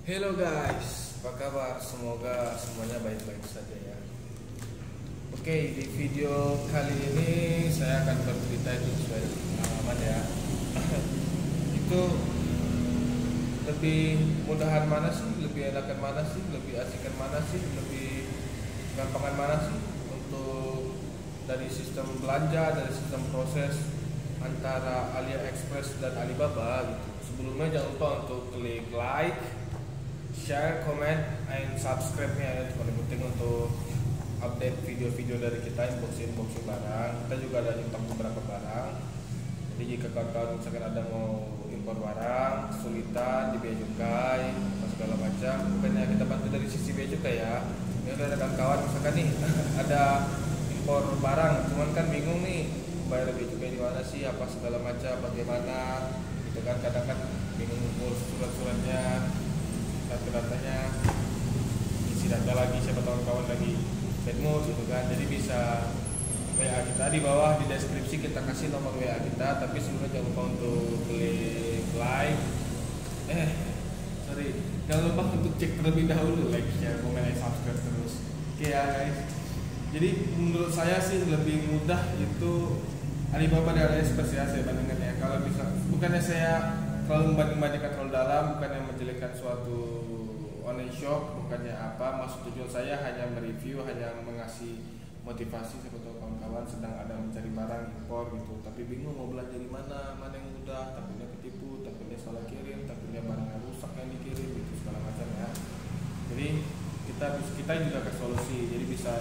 Hello guys, apa kabar? Semoga semuanya baik-baik saja ya. Oke, di video kali ini saya akan bercerita itu sesuai pengalaman ya. Itu lebih mudahan mana sih? Lebih enakan mana sih? Lebih asikan mana sih? Lebih gampangan mana sih? Untuk dari sistem belanja, dari sistem proses antara AliExpress dan Alibaba gitu. Sebelumnya jangan lupa untuk klik like, share, comment, and subscribe-nya. Itu paling penting untuk update video-video dari kita, unboxing barang. Kita juga ada nyetok beberapa barang. Jadi jika kawan-kawan misalkan ada mau impor barang, kesulitan di bea cukai, segala macam, bukannya kita bantu dari sisi bea cukai ya. Ini ada kawan-kawan misalkan nih ada impor barang, cuman kan bingung nih bayar bea cukai di mana sih, apa segala macam, bagaimana, gitu kan. Kadang kan bingung ngurus surat-suratnya, datanya isi data lagi, siapa tahu kawan lagi bad mood gitu kan. Jadi bisa WA kita di bawah di deskripsi, kita kasih nomor WA kita. Tapi sebelumnya jangan lupa untuk klik like, jangan lupa untuk cek terlebih dahulu like, share, komen, dan subscribe terus. Oke ya guys, jadi menurut saya sih lebih mudah itu Alibaba dan AliExpress ya, saya bandingkan ya. Kalau bisa, bukannya saya terlalu membanding-bandingkan terlalu dalam, bukannya menjelekkan suatu online shop, bukannya apa. Maksud tujuan saya hanya mereview, hanya mengasih motivasi. Siapa tahu kawan-kawan sedang ada mencari barang impor gitu, tapi bingung mau belanja di mana, mana yang mudah, takutnya ketipu, takutnya salah kirim, takutnya barangnya rusak yang dikirim gitu, segala macam ya. Jadi kita juga ke solusi, jadi bisa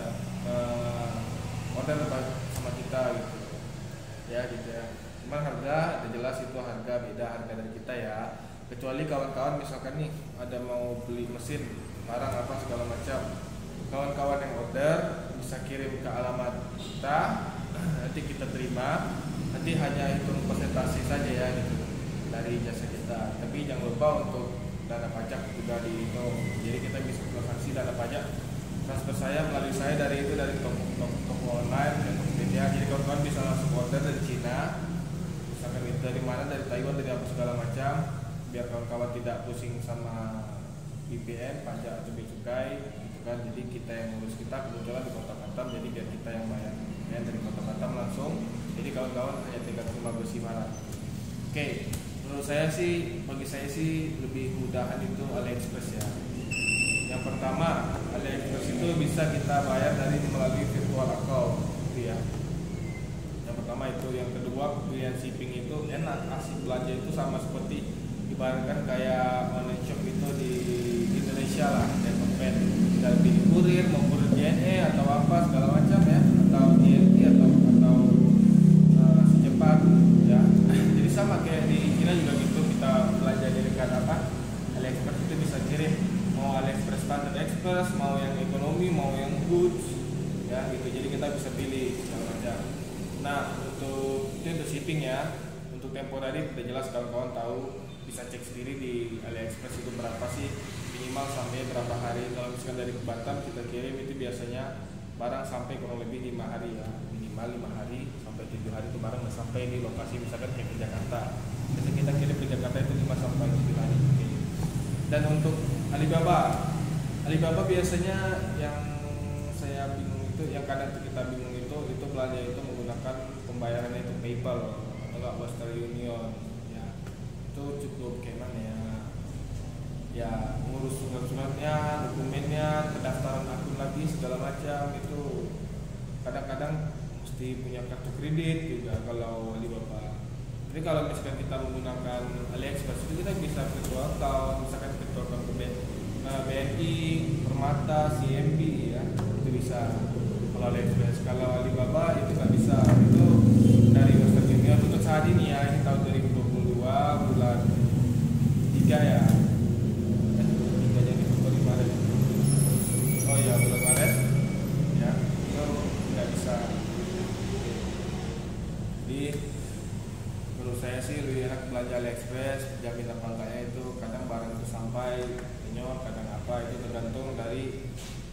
order sama kita gitu ya, gitu ya. Cuman harga udah jelas, itu harga beda harga dari kita ya. Kecuali kawan-kawan misalkan nih ada mau beli mesin barang apa segala macam, kawan-kawan yang order bisa kirim ke alamat kita, nanti kita terima, nanti hanya hitung persentase saja ya gitu dari jasa kita. Tapi jangan lupa untuk dana pajak juga dihitung. Jadi kita bisa transaksi dana pajak, transfer saya melalui saya dari toko online dan ya. Jadi kawan-kawan bisa langsung order dari Cina, misalkan itu dari mana, dari Taiwan, dari apa segala macam, biar kawan-kawan tidak pusing sama VPN, pajak atau bea cukai gitu kan. Jadi kita yang ngurus, kita kebetulan di Kota Batam, jadi biar kita yang bayar ya, dari Kota Batam langsung. Jadi kawan-kawan hanya tinggal terima besi barang. Oke, menurut saya sih, bagi saya sih lebih mudahan itu AliExpress ya. Yang pertama, AliExpress itu bisa kita bayar dari melalui virtual account gitu ya. Yang pertama itu. Yang kedua, pilihan shipping itu enak, asik, belanja itu sama seperti ibaratkan kayak online shop itu di Indonesia lah, dan dompet tinggal pilih kurir, mau kurir JNE atau apa segala macam ya, atau TNT atau secepat ya. Jadi sama kayak di Cina juga gitu, kita belanja dari apa AliExpress itu bisa kirim, mau AliExpress standar express, mau yang ekonomi, mau yang goods ya gitu. Jadi kita bisa pilih segala macam. Nah, untuk shipping ya, untuk temporary udah jelas kawan-kawan tahu, bisa cek sendiri di AliExpress itu berapa sih minimal sampai berapa hari. Kalau misalkan dari Batam kita kirim itu biasanya barang sampai kurang lebih 5 hari ya, minimal 5 hari sampai 7 hari itu barang udah sampai di lokasi. Misalkan kayak ke Jakarta, biasanya kita kirim ke Jakarta itu 5 sampai 7 hari. Dan untuk Alibaba biasanya yang saya bingung itu, yang kadang kita bingung itu belanja itu menggunakan pembayarannya itu PayPal atau enggak Western Union ya. Itu cukup kayak mana ya, ngurus surat-suratnya, dokumennya, pendaftaran akun lagi segala macam, itu kadang-kadang mesti punya kartu kredit juga kalau Alibaba. Jadi kalau misalkan kita menggunakan AliExpress itu kita bisa virtual account, misalkan virtual account ke BNI, Permata, CMB ya, itu bisa kalau AliExpress. Kalau Alibaba itu nggak bisa, itu dari Western Union. Untuk saat ini ya, ini tahun 2022 bulan 3 ya, bulan Maret ya, itu nggak bisa. Jadi menurut saya sih lebih enak belanja AliExpress. Jamin apa enggaknya itu, kadang barang itu sampai penyok, kadang apa, itu tergantung dari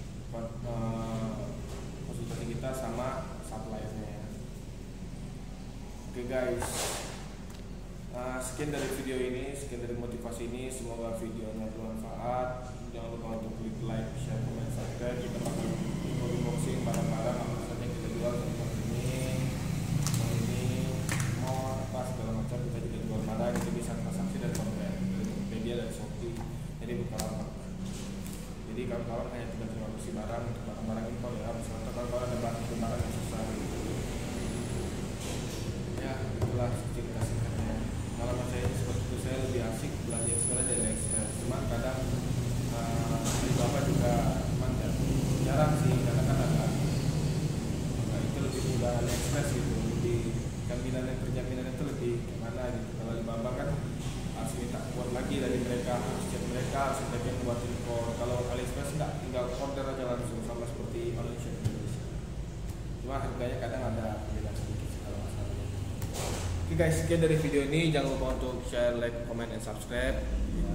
konsultasi kita sama suppliernya. Oke guys, sekian dari video ini, sekian dari motivasi ini. Semoga videonya bermanfaat. bermanfaat. Jangan lupa untuk klik like, share, komen, subscribe. Kita bakal unboxing barang-barang apa saja yang kita jual, seperti ini mau apa segala macam. Kita juga jual barang, itu bisa transaksi dari media dan Shopee. Jadi bukan. Jadi kawan-kawan hanya tinggal terima kasih barang untuk barang-barang impor ya. Misalnya kawan-kawan ada barang yang susah. Ya itulah cerita singkatnya. Kalau saya seperti itu, saya lebih asik belanja sebenarnya dari AliExpress. Cuma kadang Alibaba juga jarang sih, karena kan ada itu lebih mudah AliExpress gitu, lebih perjaminan itu lebih gimana gitu. Kalau Alibaba kan harus minta kuat lagi dari mereka, harus cek mereka, harus yang buat impor. Kalau AliExpress enggak, tinggal order aja langsung, sama seperti online shop Indonesia. Cuma harganya kadang ada perbedaan sedikit kalau masalah. Oke guys, sekian dari video ini. Jangan lupa untuk share, like, comment, and subscribe ya.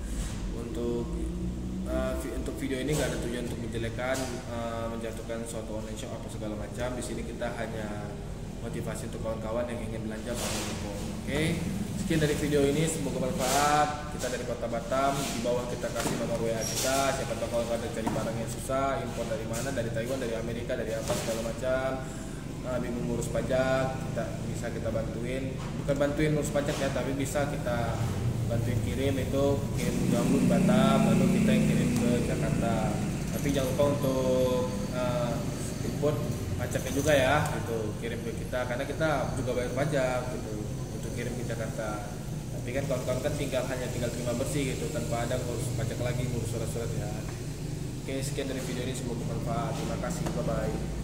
Untuk video ini nggak ada tujuan untuk menjelekan, menjatuhkan suatu online shop apa segala macam. Di sini kita hanya motivasi untuk kawan-kawan yang ingin belanja barang impor. Oke, sekian dari video ini, semoga bermanfaat. Kita dari Kota Batam, di bawah kita kasih nomor WA kita. Siapa tahu kawan-kawan ada cari barang yang susah, impor dari mana, dari Taiwan, dari Amerika, dari apa segala macam. Bingung ngurus pajak, kita bantuin. Bukan bantuin ngurus pajak ya, tapi bisa kita bantuin kirim download Batam, lalu kita yang kirim ke Jakarta. Tapi jangan lupa untuk input pajaknya juga ya, gitu, kirim ke kita, karena kita juga bayar pajak gitu untuk kirim ke Jakarta. Tapi kan kawan-kawan kan hanya tinggal terima bersih gitu, tanpa ada ngurus pajak lagi, ngurus surat-surat ya. Oke, sekian dari video ini, semoga bermanfaat. Terima kasih, bye bye.